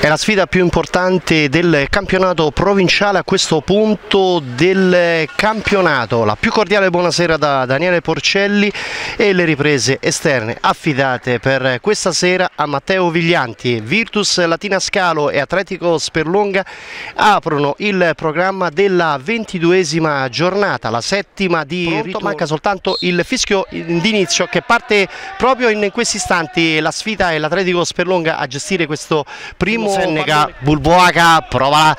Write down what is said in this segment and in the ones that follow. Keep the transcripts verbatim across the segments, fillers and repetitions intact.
È la sfida più importante del campionato provinciale a questo punto del campionato. La più cordiale buonasera da Daniele Porcelli e le riprese esterne affidate per questa sera a Matteo Viglianti. Virtus Latina Scalo e Atletico Sperlonga aprono il programma della ventiduesima giornata, la settima di ritorno. Manca soltanto il fischio d'inizio che parte proprio in questi istanti. La sfida è l'Atletico Sperlonga a gestire questo primo. Sennega, Bulboaca prova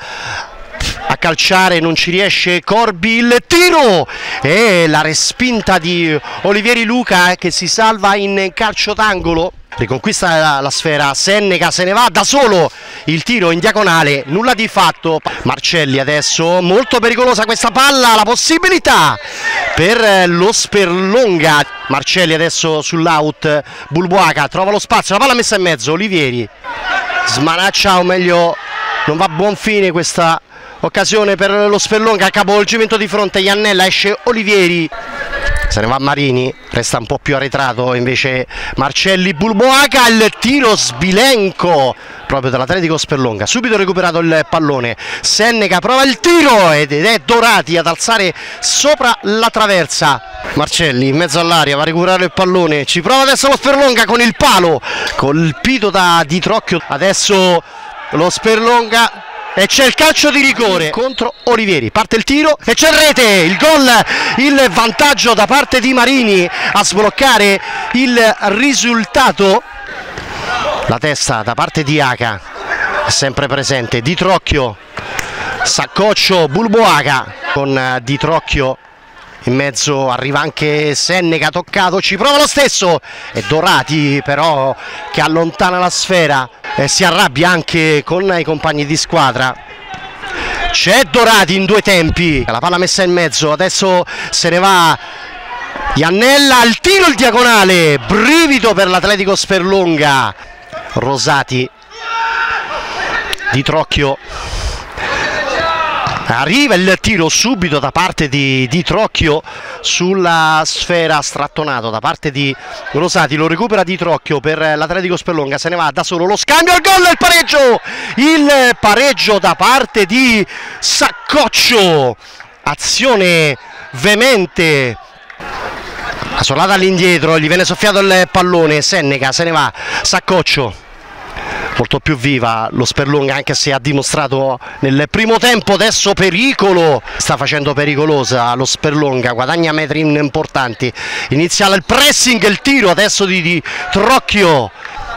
a calciare, non ci riesce Corbi, il tiro e la respinta di Olivieri Luca che si salva in calcio d'angolo. Riconquista la, la sfera, Sennega se ne va da solo, il tiro in diagonale, nulla di fatto. Marcelli adesso, molto pericolosa questa palla, la possibilità per lo Sperlonga. Marcelli adesso sull'out, Bulboaca trova lo spazio, la palla messa in mezzo, Olivieri smanaccia, o meglio non va a buon fine questa occasione per lo Sperlonga. Capovolgimento di fronte, Iannella, esce Olivieri, se ne va Marini, resta un po' più arretrato invece Marcelli. Bulboaca, il tiro sbilenco proprio dall'Atletico Sperlonga, subito recuperato il pallone, Sennega prova il tiro ed è Dorati ad alzare sopra la traversa. Marcelli in mezzo all'aria va a recuperare il pallone, ci prova adesso lo Sperlonga con il palo colpito da Di Trocchio. Adesso lo Sperlonga e c'è il calcio di rigore contro Olivieri, parte il tiro e c'è rete, il gol, il vantaggio da parte di Marini a sbloccare il risultato. La testa da parte di Aca è sempre presente, Di Trocchio, Saccoccio, Bulboaca con Di Trocchio in mezzo, arriva anche Sennega, toccato, ci prova lo stesso, è Dorati però che allontana la sfera e si arrabbia anche con i compagni di squadra. C'è Dorati in due tempi, la palla messa in mezzo, adesso se ne va Iannella, al tiro il diagonale, brivido per l'Atletico Sperlonga. Rosati, Di Trocchio, arriva il tiro subito da parte di Di Trocchio sulla sfera, strattonato da parte di Rosati, lo recupera Di Trocchio per l'Atletico Sperlonga, se ne va da solo, lo scambio, il gol, il pareggio, il pareggio da parte di Saccoccio, azione veemente, la solata all'indietro, gli viene soffiato il pallone, Sennega se ne va, Saccoccio molto più viva lo Sperlonga, anche se ha dimostrato nel primo tempo adesso pericolo, sta facendo pericolosa lo Sperlonga, guadagna metri importanti, inizia il pressing, il tiro adesso di, di Trocchio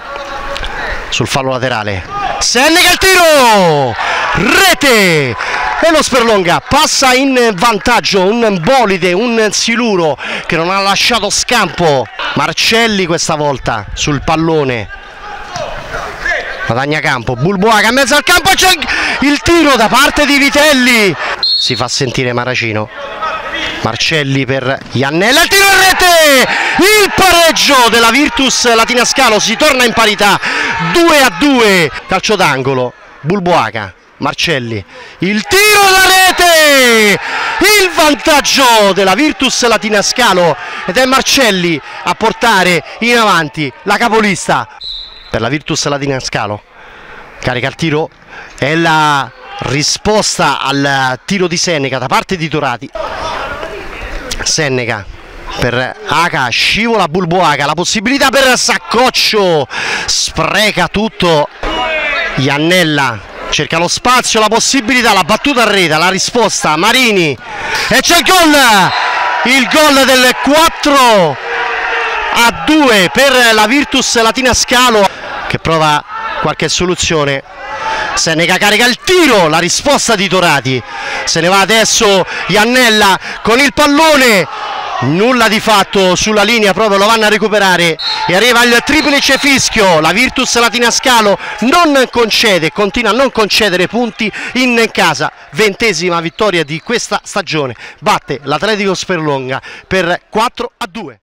sul fallo laterale, Sennega, il tiro, rete e lo Sperlonga passa in vantaggio, un bolide, un siluro che non ha lasciato scampo. Marcelli questa volta sul pallone, guadagna campo, Bulboaca in mezzo al campo, c'è il tiro da parte di Vitelli, si fa sentire Maracino, Marcelli per Iannella, il tiro a rete, il pareggio della Virtus Latina Scalo, si torna in parità, due a due, calcio d'angolo, Bulboaca, Marcelli, il tiro da rete, il vantaggio della Virtus Latina Scalo ed è Marcelli a portare in avanti la capolista per la Virtus Latina Scalo. Carica il tiro e la risposta al tiro di Sennega da parte di Dorati. Sennega per Aca, scivola Bulboaca, la possibilità per Saccoccio, spreca tutto Iannella, cerca lo spazio, la possibilità, la battuta a rete, la risposta Marini e c'è il gol, il gol del quattro a due per la Virtus Latina Scalo che prova qualche soluzione. Sennega carica il tiro, la risposta di Dorati, se ne va adesso Iannella con il pallone, nulla di fatto sulla linea, proprio lo vanno a recuperare e arriva il triplice fischio. La Virtus Latina Scalo non concede, continua a non concedere punti in casa, ventesima vittoria di questa stagione, batte l'Atletico Sperlonga per quattro a due.